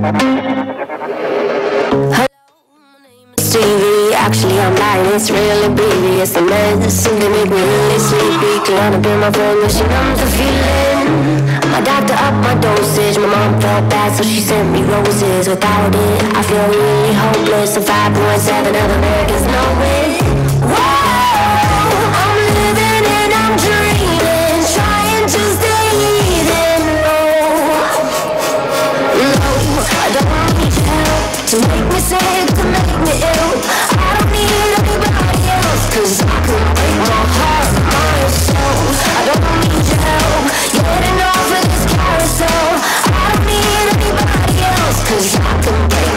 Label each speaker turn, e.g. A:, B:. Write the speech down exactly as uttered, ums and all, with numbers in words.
A: Stevie, actually I'm lying, it's really baby. It's the medicine that make me really sleepy. Climb up in my phone, but she numbs the feeling. My doctor upped my dosage. My mom felt bad, so she sent me roses. Without it, I feel really hopeless. A five point seven of Americans know it. Whoa, I'm living and I'm dreaming, trying to stay even. No, no, I don't need your help to make me sick, to make me ill. I don't need anybody else, cause I can break my heart myself. I don't need your help getting off of this carousel. I don't need anybody else, cause I can break